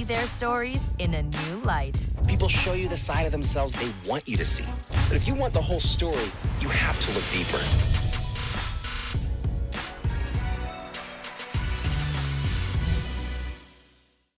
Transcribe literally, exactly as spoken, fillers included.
see their stories in a new light. People show you the side of themselves they want you to see. But if you want the whole story, you have to look deeper.